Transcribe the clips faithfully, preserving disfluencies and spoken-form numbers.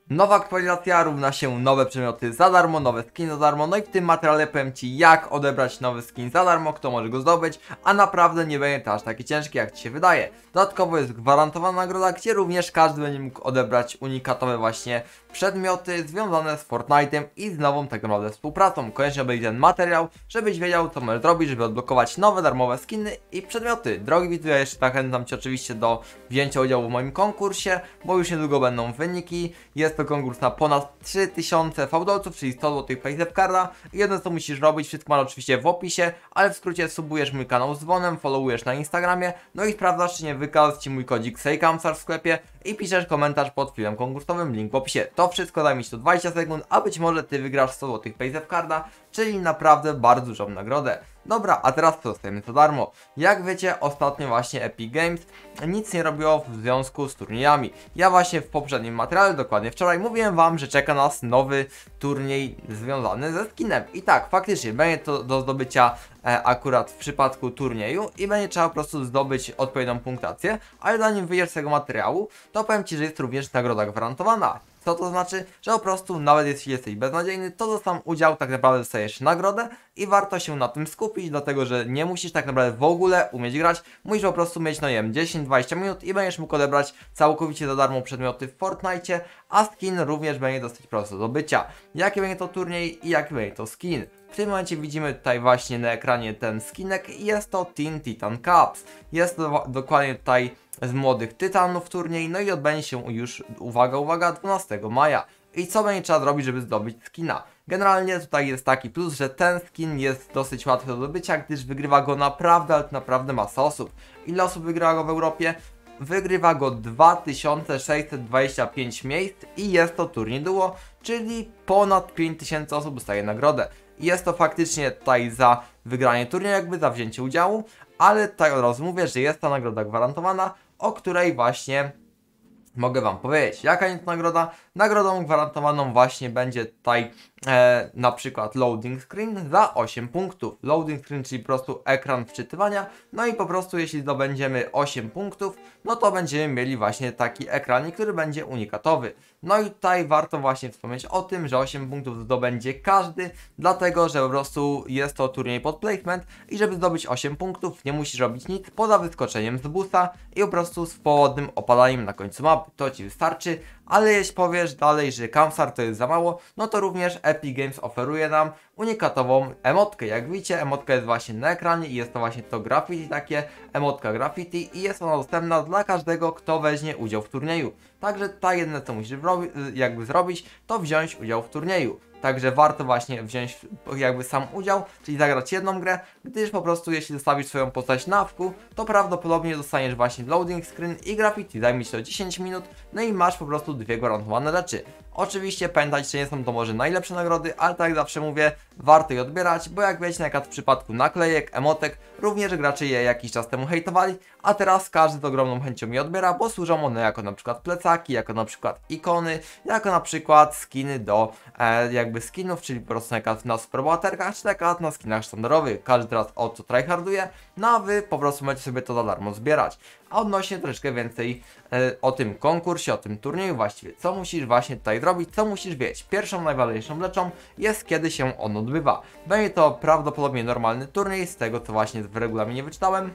Nowa aktualizacja równa się nowe przedmioty za darmo, nowe skiny za darmo, no i w tym materiale powiem Ci, jak odebrać nowy skin za darmo, kto może go zdobyć, a naprawdę nie będzie to aż takie ciężkie, jak Ci się wydaje. Dodatkowo jest gwarantowana nagroda, gdzie również każdy będzie mógł odebrać unikatowe właśnie przedmioty związane z Fortnite'em i z nową tak naprawdę współpracą. Koniecznie obejrzyj ten materiał, żebyś wiedział, co możesz zrobić, żeby odblokować nowe darmowe skiny i przedmioty. Drogi widzu, ja jeszcze zachęcam Cię oczywiście do wzięcia udziału w moim konkursie, bo już niedługo będą wyniki. Jest to konkurs na ponad trzy tysiące fałdolców, czyli sto złotych paysafe carda. Jedno co musisz robić, wszystko masz oczywiście w opisie, ale w skrócie subujesz mój kanał z dzwonem, followujesz na Instagramie, no i sprawdzasz, czy nie wykazał Ci mój kodzik SejKamsar w sklepie i piszesz komentarz pod filmem konkursowym, link w opisie. To wszystko zajmie Ci to dwadzieścia sekund, a być może Ty wygrasz sto złotych paysafe carda, czyli naprawdę bardzo dużą nagrodę. Dobra, a teraz dostajemy to darmo. Jak wiecie, ostatnio właśnie Epic Games nic nie robiło w związku z turniejami. Ja właśnie w poprzednim materiale, dokładnie wczoraj, mówiłem Wam, że czeka nas nowy turniej związany ze skinem. I tak, faktycznie, będzie to do zdobycia e, akurat w przypadku turnieju i będzie trzeba po prostu zdobyć odpowiednią punktację, ale zanim wyjdziesz z tego materiału, to powiem Ci, że jest również nagroda gwarantowana. Co to znaczy? Że po prostu nawet jeśli jesteś beznadziejny, to za sam udział tak naprawdę dostajesz nagrodę i warto się na tym skupić, dlatego że nie musisz tak naprawdę w ogóle umieć grać, musisz po prostu mieć, no nie wiem, dziesięć dwadzieścia minut i będziesz mógł odebrać całkowicie za darmo przedmioty w Fortnite, a skin również będzie dosyć prosto do bycia. Jaki będzie to turniej i jaki będzie to skin? W tym momencie widzimy tutaj właśnie na ekranie ten skinek i jest to Teen Titan Cups. Jest to dokładnie tutaj z młodych tytanów turniej, no i odbędzie się już, uwaga, uwaga, dwunastego maja. I co będzie trzeba zrobić, żeby zdobyć skina? Generalnie tutaj jest taki plus, że ten skin jest dosyć łatwy do zdobycia, gdyż wygrywa go naprawdę, ale naprawdę masa osób. Ile osób wygrywa go w Europie? Wygrywa go dwa tysiące sześćset dwadzieścia pięć miejsc i jest to turniej duo, czyli ponad pięć tysięcy osób dostaje nagrodę. I jest to faktycznie tutaj za wygranie turnieju, jakby za wzięcie udziału, ale tutaj od razu mówię, że jest ta nagroda gwarantowana, o której właśnie mogę Wam powiedzieć. Jaka jest nagroda? Nagrodą gwarantowaną właśnie będzie tutaj e, na przykład loading screen za osiem punktów. Loading screen, czyli po prostu ekran wczytywania. No i po prostu jeśli zdobędziemy osiem punktów, no to będziemy mieli właśnie taki ekranik, który będzie unikatowy. No i tutaj warto właśnie wspomnieć o tym, że osiem punktów zdobędzie każdy, dlatego że po prostu jest to turniej pod placement i żeby zdobyć osiem punktów nie musisz robić nic poza wyskoczeniem z busa i po prostu z powodnym opadaniem na końcu mapy. To Ci wystarczy, ale jeśli powiesz dalej, że Kamsar to jest za mało, no to również Epic Games oferuje nam unikatową emotkę. Jak widzicie, emotka jest właśnie na ekranie i jest to właśnie to graffiti, takie emotka graffiti i jest ona dostępna dla każdego, kto weźmie udział w turnieju. Także ta jedyne co musisz jakby zrobić, to wziąć udział w turnieju. Także warto właśnie wziąć jakby sam udział, czyli zagrać jedną grę, gdyż po prostu jeśli zostawisz swoją postać na wku, to prawdopodobnie dostaniesz właśnie loading screen i graffiti, zajmie Ci to dziesięć minut, no i masz po prostu dwie gwarantowane rzeczy. Oczywiście pamiętajcie, że nie są to może najlepsze nagrody, ale tak jak zawsze mówię, warto je odbierać, bo jak wiecie, na przykład w przypadku naklejek, emotek, również gracze je jakiś czas temu hejtowali, a teraz każdy z ogromną chęcią je odbiera, bo służą one jako na przykład plecaki, jako na przykład ikony, jako na przykład skiny do e, jakby skinów, czyli po prostu na przykład na superbohaterkach, czy na przykład na skinach sztandarowych. Każdy teraz o co tryharduje, no a wy po prostu możecie sobie to za darmo zbierać. A odnośnie troszeczkę więcej e, o tym konkursie, o tym turnieju właściwie, co musisz właśnie tutaj zrobić, co musisz wiedzieć. Pierwszą, najważniejszą rzeczą jest kiedy się on odbywa. Będzie to prawdopodobnie normalny turniej, z tego co właśnie w regulaminie wyczytałem.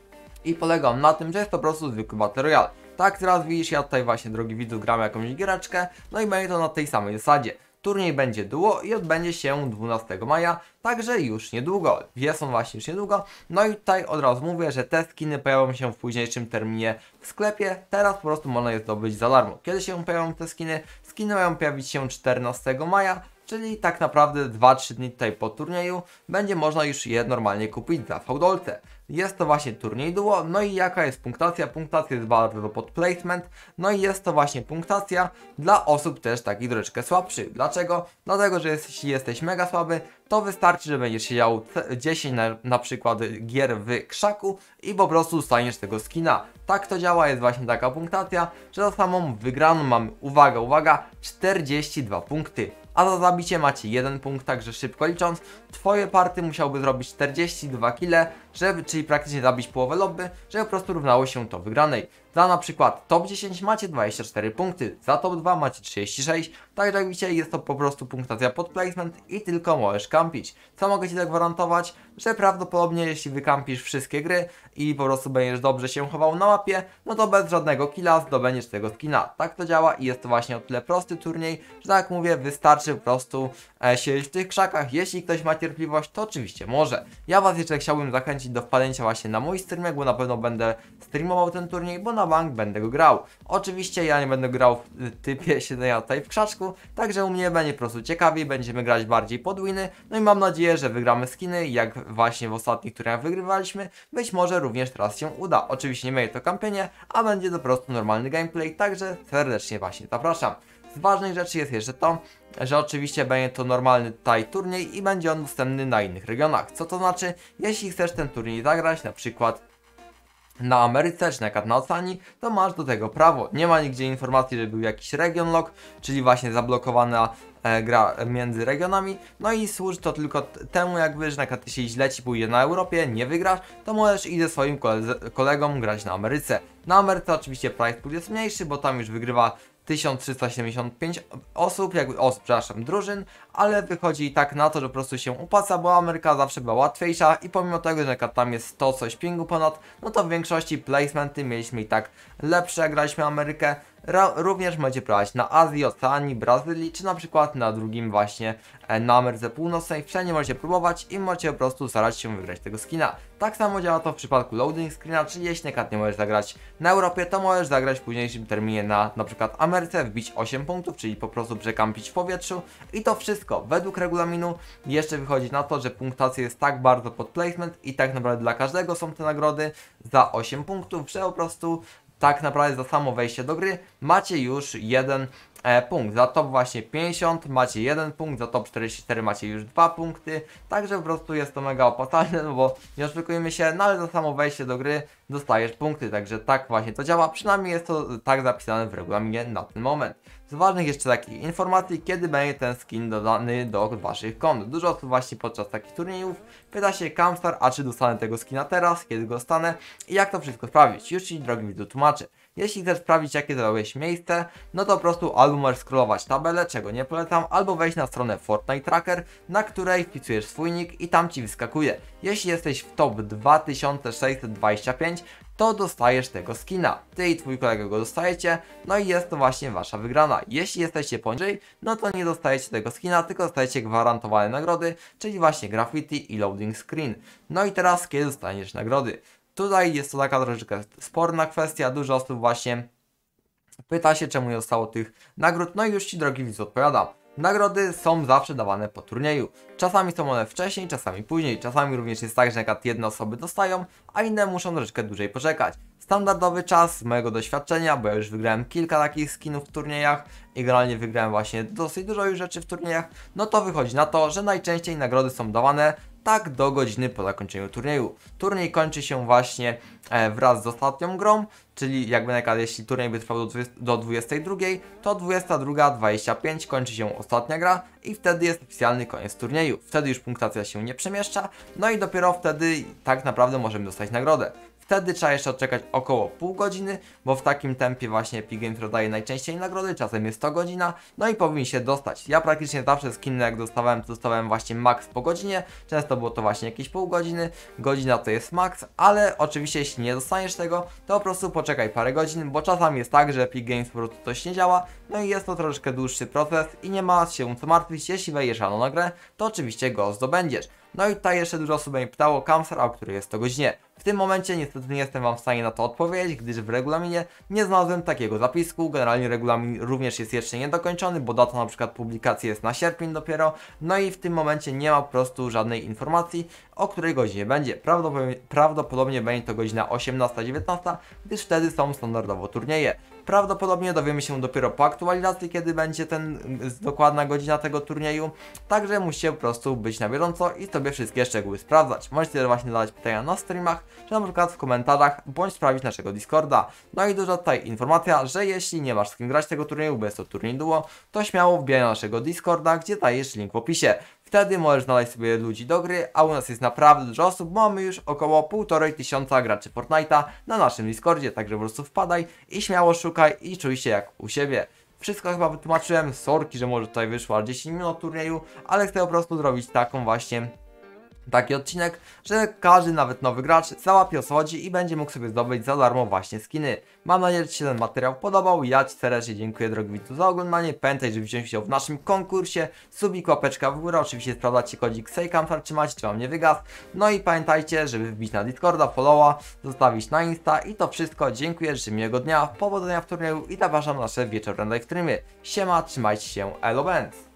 I polega on na tym, że jest to po prostu zwykły Battle Royale. Tak, teraz widzisz, ja tutaj właśnie, drogi widzu, gram jakąś giereczkę, no i będzie to na tej samej zasadzie. Turniej będzie duo i odbędzie się dwunastego maja, także już niedługo. Jest on właśnie już niedługo. No i tutaj od razu mówię, że te skiny pojawią się w późniejszym terminie w sklepie. Teraz po prostu można je zdobyć za darmo. Kiedy się pojawią te skiny? Skiny mają pojawić się czternastego maja. Czyli tak naprawdę dwa trzy dni tutaj po turnieju będzie można już je normalnie kupić za fałdolce. Jest to właśnie turniej duo, no i jaka jest punktacja? Punktacja jest bardzo pod placement, no i jest to właśnie punktacja dla osób też takich troszeczkę słabszych. Dlaczego? Dlatego, że jeśli jesteś mega słaby, to wystarczy, że będziesz siedział dziesięć na, na przykład gier w krzaku i po prostu dostaniesz tego skina. Tak to działa, jest właśnie taka punktacja, że za samą wygraną mamy, uwaga, uwaga, czterdzieści dwa punkty. A za zabicie macie jeden punkt, także szybko licząc, twoje party musiałby zrobić czterdzieści dwa kile, żeby, czyli praktycznie zabić połowę lobby, żeby po prostu równało się to wygranej. Za na przykład top dziesięć macie dwadzieścia cztery punkty, za top dwa macie trzydzieści sześć, także jak widzicie jest to po prostu punktacja pod placement i tylko możesz kampić. Co mogę Ci zagwarantować? Że prawdopodobnie jeśli wykampisz wszystkie gry i po prostu będziesz dobrze się chował na mapie, no to bez żadnego killa zdobędziesz tego skina. Tak to działa i jest to właśnie o tyle prosty turniej, że tak jak mówię, wystarczy po prostu e, siedzieć w tych krzakach. Jeśli ktoś ma cierpliwość, to oczywiście może. Ja Was jeszcze chciałbym zachęcić do wpadnięcia właśnie na mój streamek, bo na pewno będę streamował ten turniej, bo na bank będę go grał. Oczywiście ja nie będę grał w typie siedzenia tutaj w krzaczku, także u mnie będzie po prostu ciekawiej, będziemy grać bardziej pod winy, no i mam nadzieję, że wygramy skiny, jak właśnie w ostatnich turniejach wygrywaliśmy. Być może również teraz się uda. Oczywiście nie będzie to kampienie, a będzie to po prostu normalny gameplay, także serdecznie właśnie zapraszam. Z ważnych rzeczy jest jeszcze to, że oczywiście będzie to normalny tutaj turniej i będzie on dostępny na innych regionach. Co to znaczy? Jeśli chcesz ten turniej zagrać, na przykład na Ameryce czy na przykład na Oceanii, to masz do tego prawo. Nie ma nigdzie informacji, że był jakiś region lock, czyli właśnie zablokowana e, gra między regionami. No i służy to tylko temu jakby, że na przykład jeśli źle Ci pójdzie na Europie, nie wygrasz, to możesz iść ze swoim koledze, kolegom grać na Ameryce. Na Ameryce oczywiście price pool jest mniejszy, bo tam już wygrywa tysiąc trzysta siedemdziesiąt pięć osób, jakby osób, przepraszam, drużyn, ale wychodzi i tak na to, że po prostu się opłaca, bo Ameryka zawsze była łatwiejsza i pomimo tego, że tam jest sto coś pingu ponad, no to w większości placementy mieliśmy i tak lepsze, jak graliśmy Amerykę. Ra również możecie prowadzić na Azji, Oceanii, Brazylii, czy na przykład na drugim właśnie e, na Ameryce Północnej. Wszędzie możecie próbować i możecie po prostu starać się wygrać tego skina. Tak samo działa to w przypadku loading screena, czyli jeśli na przykład nie możesz zagrać na Europie, to możesz zagrać w późniejszym terminie na na przykład Ameryce, wbić osiem punktów, czyli po prostu przekampić w powietrzu i to wszystko według regulaminu jeszcze wychodzi na to, że punktacja jest tak bardzo pod placement i tak naprawdę dla każdego są te nagrody za osiem punktów, że po prostu tak naprawdę za samo wejście do gry macie już jeden e, punkt. Za top właśnie pięćdziesiąt macie jeden punkt, za top czterdzieści cztery macie już dwa punkty. Także po prostu jest to mega opłacalne, no bo nie oszukujmy się, no ale za samo wejście do gry dostajesz punkty. Także tak właśnie to działa. Przynajmniej jest to tak zapisane w regulaminie na ten moment. Z ważnych jeszcze takich informacji, kiedy będzie ten skin dodany do Waszych kont. Dużo osób właśnie podczas takich turniejów pyta się Camstar, a czy dostanę tego skina teraz, kiedy go dostanę i jak to wszystko sprawdzić. Już Ci, drogi widzu, tłumaczę. Jeśli chcesz sprawdzić, jakie zadałeś miejsce, no to po prostu albo możesz scrollować tabelę, czego nie polecam, albo wejść na stronę Fortnite Tracker, na której wpisujesz swój nick i tam Ci wyskakuje. Jeśli jesteś w top dwa tysiące sześćset dwadzieścia pięć, to dostajesz tego skina. Ty i Twój kolega go dostajecie, no i jest to właśnie Wasza wygrana. Jeśli jesteście poniżej, no to nie dostajecie tego skina, tylko dostajecie gwarantowane nagrody, czyli właśnie graffiti i loading screen. No i teraz, kiedy dostaniesz nagrody? Tutaj jest to taka troszeczkę sporna kwestia, dużo osób właśnie pyta się, czemu nie dostało tych nagród, no i już Ci, drogi widzu, odpowiadam. Nagrody są zawsze dawane po turnieju. Czasami są one wcześniej, czasami później. Czasami również jest tak, że na przykład jedne osoby dostają, a inne muszą troszeczkę dłużej poczekać. Standardowy czas z mojego doświadczenia, bo ja już wygrałem kilka takich skinów w turniejach i generalnie wygrałem właśnie dosyć dużo już rzeczy w turniejach, no to wychodzi na to, że najczęściej nagrody są dawane tak do godziny po zakończeniu turnieju. Turniej kończy się właśnie e, wraz z ostatnią grą, czyli jakby na przykład jeśli turniej by trwał do dwudziestej drugiej, to dwudziesta druga dwadzieścia pięć kończy się ostatnia gra i wtedy jest oficjalny koniec turnieju. Wtedy już punktacja się nie przemieszcza, no i dopiero wtedy tak naprawdę możemy dostać nagrodę. Wtedy trzeba jeszcze odczekać około pół godziny, bo w takim tempie właśnie Epic Games rozdaje najczęściej nagrody, czasem jest to godzina, no i powinien się dostać. Ja praktycznie zawsze skiny jak dostawałem, to dostawałem właśnie max po godzinie, często było to właśnie jakieś pół godziny, godzina to jest max, ale oczywiście jeśli nie dostaniesz tego, to po prostu poczekaj parę godzin, bo czasami jest tak, że Epic Games po prostu coś nie działa, no i jest to troszeczkę dłuższy proces i nie ma się co martwić, jeśli wejdziesz rano na grę, to oczywiście go zdobędziesz. No i tutaj jeszcze dużo osób mnie pytało, Camstar, o której jest to godzinie. W tym momencie niestety nie jestem Wam w stanie na to odpowiedzieć, gdyż w regulaminie nie znalazłem takiego zapisku. Generalnie regulamin również jest jeszcze niedokończony, bo data na przykład publikacji jest na sierpień dopiero. No i w tym momencie nie ma po prostu żadnej informacji, o której godzinie będzie. Prawdopodobnie, prawdopodobnie będzie to godzina osiemnasta dziewiętnasta, gdyż wtedy są standardowo turnieje. Prawdopodobnie dowiemy się dopiero po aktualizacji, kiedy będzie ten dokładna godzina tego turnieju. Także musicie po prostu być na bieżąco i sobie wszystkie szczegóły sprawdzać. Możecie właśnie zadać pytania na streamach, czy na przykład w komentarzach, bądź sprawdzić naszego Discorda. No i duża tutaj informacja, że jeśli nie masz z kim grać tego turnieju, bo jest to turniej duo, to śmiało wbijaj na naszego Discorda, gdzie dajesz link w opisie. Wtedy możesz znaleźć sobie ludzi do gry, a u nas jest naprawdę dużo osób, bo mamy już około półtorej tysiąca graczy Fortnite'a na naszym Discordzie, także po prostu wpadaj i śmiało szukaj i czuj się jak u siebie. Wszystko chyba wytłumaczyłem, sorki, że może tutaj wyszło dziesięć minut turnieju, ale chcę po prostu zrobić taką właśnie taki odcinek, że każdy, nawet nowy gracz, załapie o co chodzi i będzie mógł sobie zdobyć za darmo właśnie skiny. Mam nadzieję, że Ci się ten materiał podobał. Ja Ci serdecznie dziękuję, drogi widzu, za oglądanie. Pamiętaj, żeby wziąć udział w naszym konkursie. Subik, łapeczka w górę. Oczywiście sprawdzacie kodzik Sejkamfar, trzymajcie, czy Wam nie wygasł. No i pamiętajcie, żeby wbić na Discorda, followa, zostawić na Insta i to wszystko. Dziękuję, życzę miłego dnia, powodzenia w turnieju i zapraszam na nasze wieczorne live streamy. Siema, trzymajcie się, elo band.